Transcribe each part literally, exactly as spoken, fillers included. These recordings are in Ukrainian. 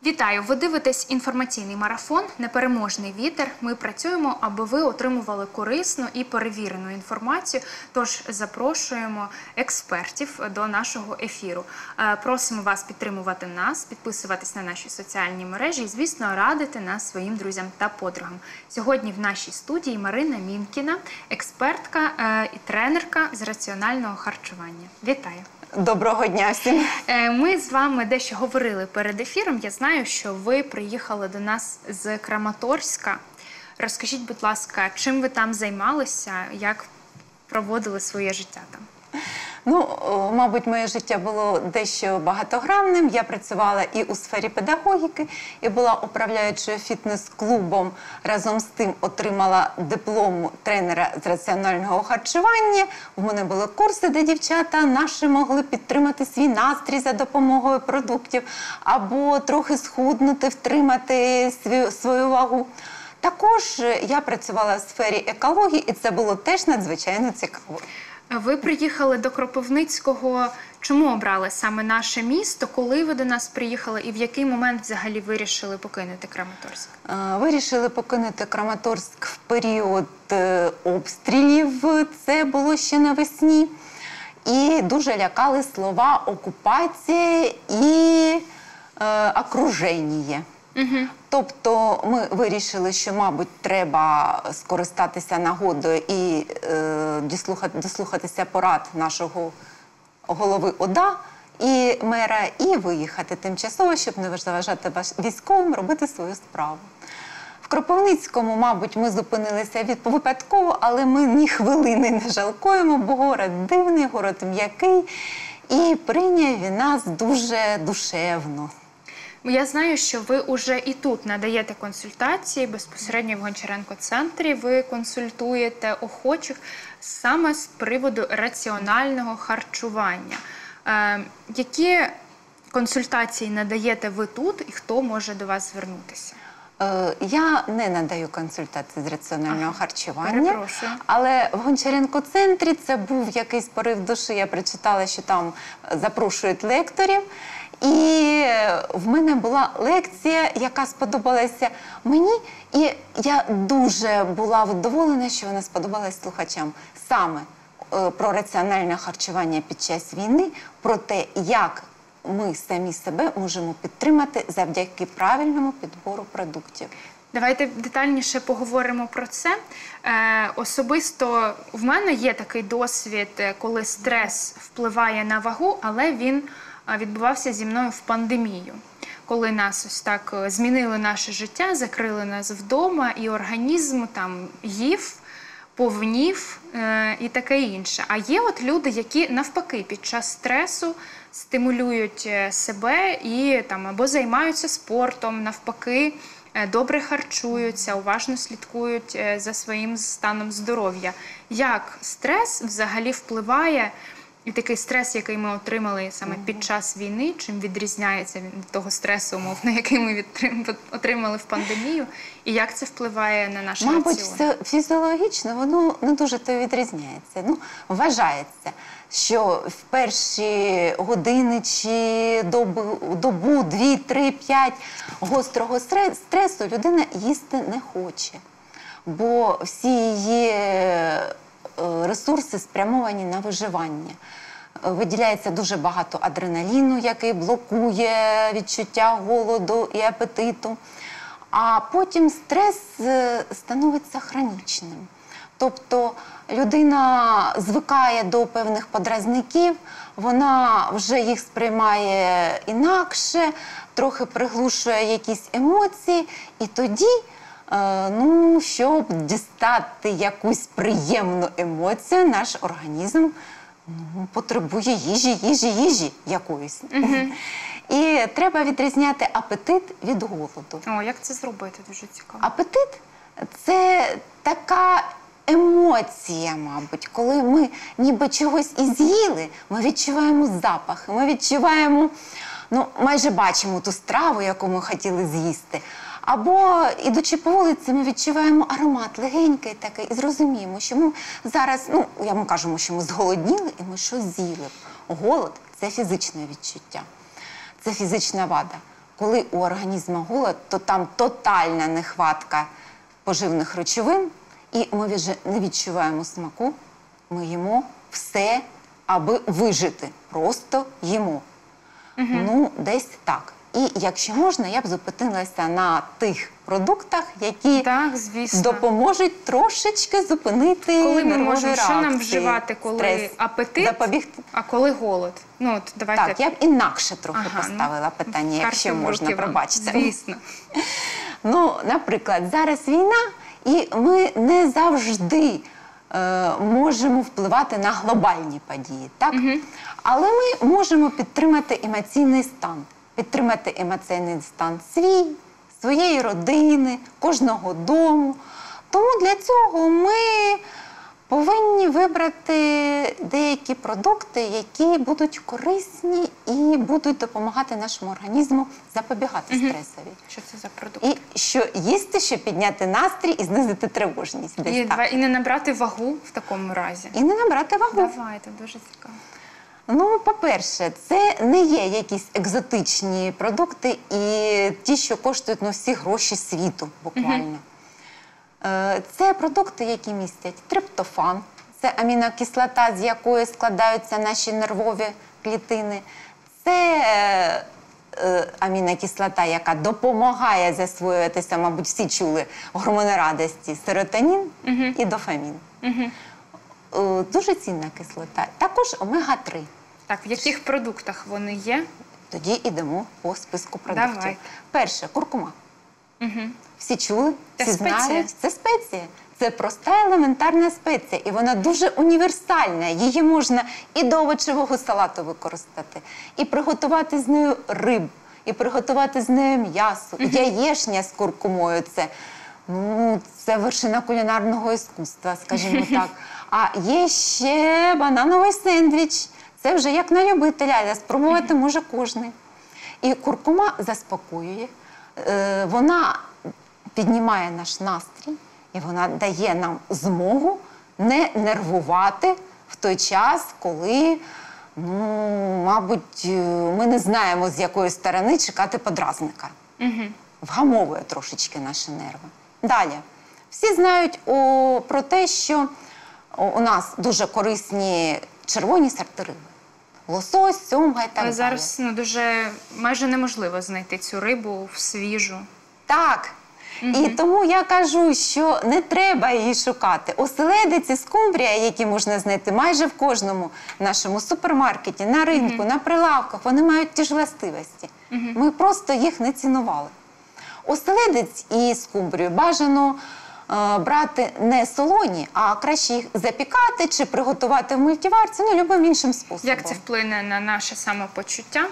Вітаю! Ви дивитесь інформаційний марафон «Непереможний вітер». Ми працюємо, аби ви отримували корисну і перевірену інформацію, тож запрошуємо експертів до нашого ефіру. Просимо вас підтримувати нас, підписуватись на наші соціальні мережі і, звісно, радити нас своїм друзям та подругам. Сьогодні в нашій студії Марина Мінкіна, експертка і тренерка з раціонального харчування. Вітаю! Доброго дня всім! Ми з вами дещо говорили перед ефіром. Я знаю, що ви приїхали до нас з Краматорська. Розкажіть, будь ласка, чим ви там займалися, як проводили своє життя там? Ну, мабуть, моє життя було дещо багатогранним. Я працювала і у сфері педагогіки, і була управляючою фітнес-клубом. Разом з тим отримала диплом тренера з раціонального харчування. У мене були курси, де дівчата наші могли підтримати свій настрій за допомогою продуктів, або трохи схуднути, втримати свою, свою вагу. Також я працювала в сфері екології, і це було теж надзвичайно цікаво. Ви приїхали до Кропивницького. Чому обрали саме наше місто? Коли ви до нас приїхали і в який момент взагалі вирішили покинути Краматорськ? Вирішили покинути Краматорськ в період обстрілів. Це було ще навесні. І дуже лякали слова окупація і е, окруження. Угу. Тобто ми вирішили, що, мабуть, треба скористатися нагодою і е, дослухати, дослухатися порад нашого голови ОДА і мера, і виїхати тимчасово, щоб не заважати військовим робити свою справу. В Кропивницькому, мабуть, ми зупинилися від випадково, але ми ні хвилини не жалкуємо, бо город дивний, город м'який, і прийняв він нас дуже душевно. Я знаю, що ви вже і тут надаєте консультації, безпосередньо в Гончаренко-центрі ви консультуєте охочих саме з приводу раціонального харчування. Е, які консультації надаєте ви тут і хто може до вас звернутися? Я не надаю консультації з раціонального ага, харчування, перепрошую. Але в Гончаренко-центрі це був якийсь порив душі. Я прочитала, що там запрошують лекторів. І в мене була лекція, яка сподобалася мені, і я дуже була вдоволена, що вона сподобалась слухачам. Саме про раціональне харчування під час війни, про те, як ми самі себе можемо підтримати завдяки правильному підбору продуктів. Давайте детальніше поговоримо про це. Е, особисто в мене є такий досвід, коли стрес впливає на вагу, але він відбувався зі мною в пандемію. Коли нас ось так змінили наше життя, закрили нас вдома, і організм там їв, повнів е, і таке інше. А є от люди, які навпаки під час стресу стимулюють себе і там або займаються спортом, навпаки добре харчуються, уважно слідкують за своїм станом здоров'я. Як стрес взагалі впливає, і такий стрес, який ми отримали саме під час війни, чим відрізняється від того стресу, умовно, який ми отримали в пандемію, і як це впливає на наш раціон? Мабуть, все фізіологічно, воно не дуже то відрізняється. Ну, вважається, що в перші години чи добу, добу, дві, три, п'ять гострого стресу людина їсти не хоче. Бо всі її ресурси спрямовані на виживання. Виділяється дуже багато адреналіну, який блокує відчуття голоду і апетиту. А потім стрес становиться хронічним. Тобто людина звикає до певних подразників, вона вже їх сприймає інакше, трохи приглушує якісь емоції, і тоді, ну, щоб дістати якусь приємну емоцію, наш організм ну, потребує їжі, їжі, їжі якоїсь. Uh-huh. І треба відрізняти апетит від голоду. О, як це зробити? Дуже цікаво. Апетит – це така емоція, мабуть, коли ми ніби чогось і з'їли, ми відчуваємо запахи, ми відчуваємо, ну, майже бачимо ту страву, яку ми хотіли з'їсти. Або, ідучи по вулиці, ми відчуваємо аромат легенький такий і зрозуміємо, що ми зараз, ну, я ми кажемо, що ми зголодніли і ми щось з'їли. Голод – це фізичне відчуття, це фізична вада. коли у організму голод, то там тотальна нехватка поживних речовин, і ми вже не відчуваємо смаку, ми їмо все, аби вижити. Просто їмо. Угу. Ну, десь так. І якщо можна, я б зупинилася на тих продуктах, які так, звісно. допоможуть трошечки зупинити коли ми нервові можемо, реакції. Що нам вживати, коли стрес, апетит, запобігти. а коли голод? Ну, от, давайте... Так, я б інакше трохи ага, поставила ну, питання, якщо можна, пробачте. Звісно. Ну, наприклад, зараз війна, і ми не завжди е, можемо впливати на глобальні події, так? Угу. Але ми можемо підтримати емоційний стан. Підтримати емоційний стан свій, своєї родини, кожного дому. Тому для цього ми повинні вибрати деякі продукти, які будуть корисні і будуть допомагати нашому організму запобігати угу. стресові. Що це за продукти? І що їсти, щоб підняти настрій і знизити тривожність. Десь і, так. і не набрати вагу в такому разі. І не набрати вагу. Давайте, дуже цікаво. Ну, по-перше, це не є якісь екзотичні продукти і ті, що коштують ну, всі гроші світу, буквально. Uh-huh. Це продукти, які містять триптофан, це амінокислота, з якої складаються наші нервові клітини. Це е, амінокислота, яка допомагає засвоюватися, мабуть, всі чули гормони радості, серотонін uh-huh. і дофамін. Uh-huh. Дуже цінна кислота. Також омега три. Так, в яких продуктах вони є? Тоді йдемо по списку продуктів. Давай. Перше, куркума. Угу. Всі чули, це всі спеція? знають. Це спеція. Це проста елементарна спеція. І вона дуже універсальна. Її можна і до овочевого салату використати, і приготувати з нею рибу, і приготувати з нею м'ясо. Угу. Яєшня з куркумою – це, ну, це вершина кулінарного іскусства, скажімо так. А є ще банановий сендвіч. Це вже як на любителя, але спробувати може кожен. І куркума заспокоює, вона піднімає наш настрій, і вона дає нам змогу не нервувати в той час, коли, ну, мабуть, ми не знаємо, з якої сторони чекати подразника. Угу. Вгамовує трошечки наші нерви. Далі. Всі знають о, про те, що у нас дуже корисні червоні сорти риби. Лосось, сьомга і так далі. Зараз ну, дуже майже неможливо знайти цю рибу в свіжу. Так. Угу. І тому я кажу, що не треба її шукати. Оселедець і скумбрія, які можна знайти майже в кожному нашому супермаркеті, на ринку, угу. на прилавках, вони мають ті ж властивості. Угу. Ми просто їх не цінували. Оселедець і скумбрію бажано брати не солоні, а краще їх запікати чи приготувати в мультиварці, ну, любим іншим способом. Як це вплине на наше самопочуття?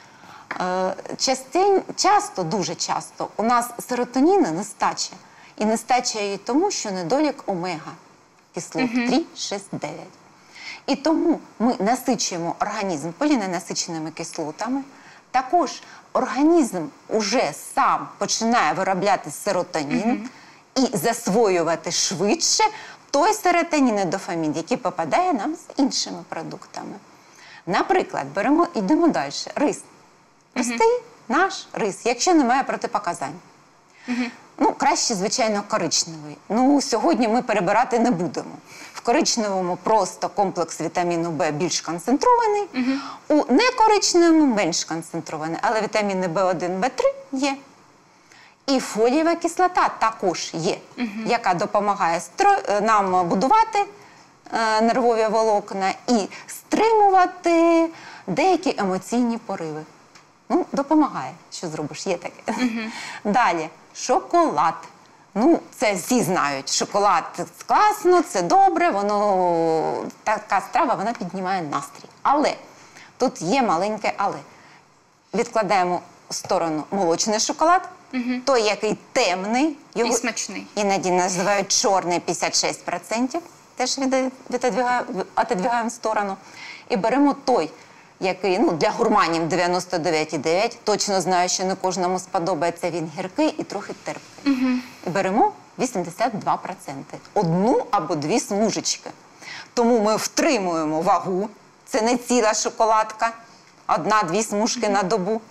Частин, часто, дуже часто, у нас серотоніна нестача. І нестача її тому, що недолік омега кислот угу. три, шість, дев'ять. І тому ми насичуємо організм поліненасиченими кислотами. Також організм уже сам починає виробляти серотонін, угу. і засвоювати швидше той серотонін і дофамін, який попадає нам з іншими продуктами. Наприклад, беремо, йдемо далі. Рис. Простий uh-huh. наш рис, якщо немає протипоказань. Uh-huh. Ну, краще, звичайно, коричневий. Ну, сьогодні ми перебирати не будемо. В коричневому просто комплекс вітаміну Б більш концентрований, uh-huh. у некоричневому менш концентрований, але вітаміни Б один, Б три є. І фолієва кислота також є, угу. яка допомагає стро... нам будувати е, нервові волокна і стримувати деякі емоційні пориви. Ну, допомагає, що зробиш, є таке. Угу. Далі, шоколад. Ну, це всі знають, шоколад класно, це добре, воно, така страва, вона піднімає настрій. Але, тут є маленьке але. Відкладаємо в сторону молочний шоколад, угу. той, який темний. Його і смачний. Іноді називають чорний п'ятдесят шість відсотків, теж відодвигаємо в сторону. І беремо той, який, ну, для гурманів дев'яносто дев'ять і дев'ять, точно знаю, що не кожному сподобається, він гіркий і трохи терпкий. Угу. І беремо вісімдесят два відсотки, одну або дві смужечки. Тому ми втримуємо вагу, це не ціла шоколадка, одна-дві смужки угу. на добу.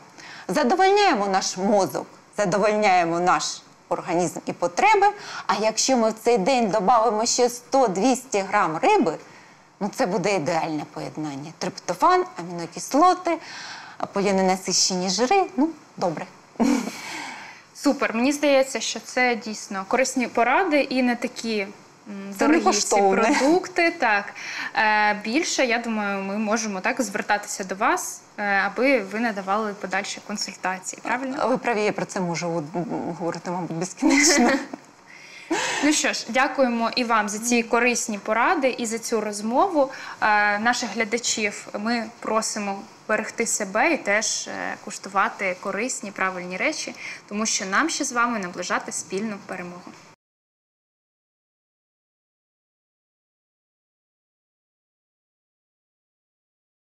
задовольняємо наш мозок, задовольняємо наш організм і потреби, а якщо ми в цей день додамо ще сто-двісті грам риби, ну це буде ідеальне поєднання. Триптофан, амінокислоти, поліненасичені жири, ну добре. Супер. Мені здається, що це дійсно корисні поради і не такі м, Це дорогі не ці коштовне. продукти. Так. Е, більше, я думаю, ми можемо так звертатися до вас, е, аби ви надавали подальші консультації. Правильно? Ви праві, я про це можу говорити, мабуть, безкінечно. Ну що ж, дякуємо і вам за ці корисні поради і за цю розмову. Е, наших глядачів ми просимо берегти себе і теж е, куштувати корисні, правильні речі, тому що нам ще з вами наближати спільну перемогу.